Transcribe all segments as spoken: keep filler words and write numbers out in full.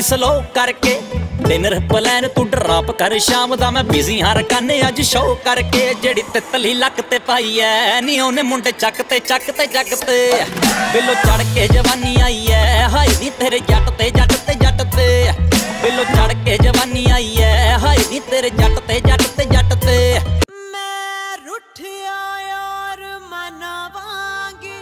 slow करके dinner plan तू drop कर शाम दा मैं बिजी हां रकाने अज शो करके जेड़ी तितली लक ते पाई ऐ नी ओने मुंडे चक ते चक ते चक ते बिलो चढ़ के जवानी आई ऐ हाई नी तेरे जट ते जट ते जट ते बिलो चढ़ के जवानी आई ऐ हाई नी तेरे जट ते जट ते जट ते मैं रुठिया यार मनावांगी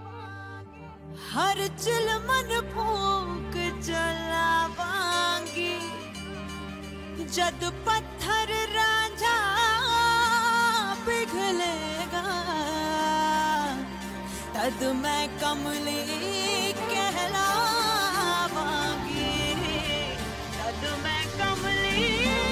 हर चिलमन फूक जलावांगी जद पत्थर रांझा पिघलेगा तद मैं कमली कहलावांगी तद मैं कमली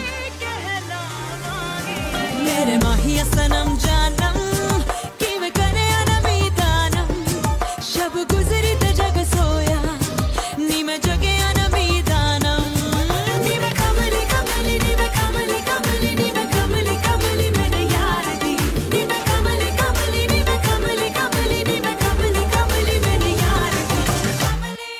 कहलावांगी मेरे माहिया सनम जानम कि मैं करे अनमी दानम शब गुजरी ते जग सोया नी मैं जगे अनमी दानम नी मैं कमली कमली नी मैं कमली कमली नी मैं कमली कमली मेरे यार दी नी मैं कमली कमली नी मैं कमली कमली नी मैं कमली कमली मेरे यार दी कमली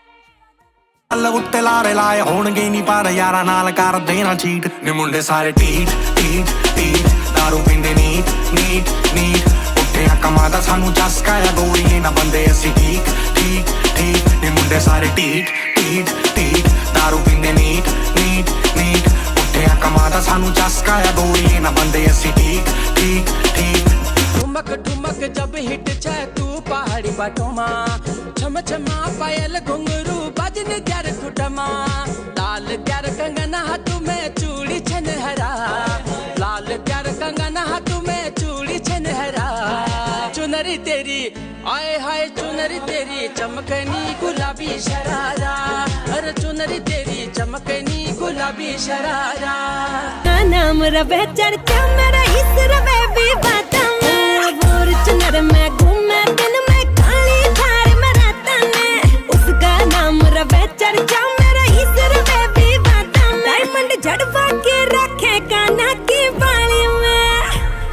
अल्ल उत्ते लारे लाए होणगे नी पर यारा नाल कर देना चीट नी मुंडे सारे टीट टीट टीट दारू पींदे नीट नीट नीट ਉੱਠਿਆ ਕਮਾਦਾ ਸਾਨੂੰ ਚਸਕਾਇਆ ਗੋਰੀਏ ਨਾ ਬੰਦੇ ਅਸੀਂ ਠੀਕ ਠੀਕ ਠੀਕ ਨੀ ਮੁੰਡੇ ਸਾਰੇ ਢੀਠ ਢੀਠ ਢੀਠ दारू ਪੀਂਦੇ ਨੀਟ ਨੀਟ ਨੀਟ ਉੱਠਿਆ ਕਮਾਦਾ ਸਾਨੂੰ ਚਸਕਾਇਆ ਗੋਰੀਏ ਨਾ ਬੰਦੇ ਅਸੀਂ ਠੀਕ ਠੀਕ ਠੀਕ ठुमक ठुमक जब हिट छे तू पहाड़ी बाटोमा छम छमा पायल घुंघरू बजन ग्यार खुटमा लाल ग्यार कंगना हाथ में चूड़ी छनहरा लाल ग्यार कंगना हाथ में चूड़ी छनहरा चुनरी तेरी आए हाय चुनरी तेरी चमकनी गुलाबी शरारा अरे चुनरी तेरी चमकनी गुलाबी शरारा नाम रवे चर्चा मेरा इस रवे भी बातम और चुनर में घूमे दिन में काली थार में रहता ने उसका नाम रवे चर्चा मेरा इस रवे भी बातम डायमंड झड़वा के रखे काना की बाली में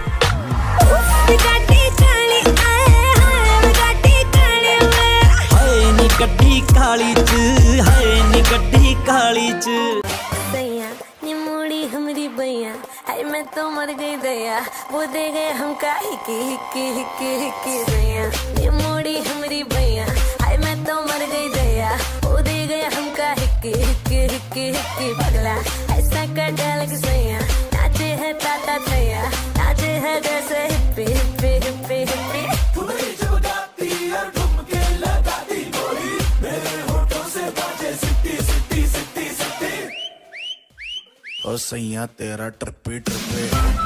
उस गाड़ी काली आए हाय गाड़ी काली में हाय नी गड्डी काली च हाय नी गड्डी काली च सैया नी मुड़ी हमरी बैया हाय मैं तो मर गई दया वो दे गए हमका हिकी हिकी हिकी हिकी दया नी मुड़ी हमरी बैया हाय मैं तो मर गई दया वो दे गए हमका हिकी हिकी हिकी हिकी पगला ऐसा कर डाल के सैया नाचे है ताता थैया नाचे है जैसे हिप्पी हिप्पी हिप्पी हिप्पी तुम्हारी जब गाती और ठुमके लगाती गोरी मेरे होठों से बाजे सिट्टी सिट्टी सिट्टी सिट्टी ओ सैया तेरा ट्रिपी ट्रिपी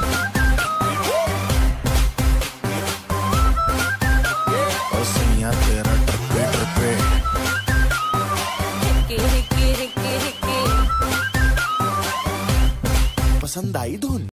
ओ सैया तेरा ट्रिपी ट्रिपी हिक्की हिक्की हिक्की हिक्की पसंद आई धुन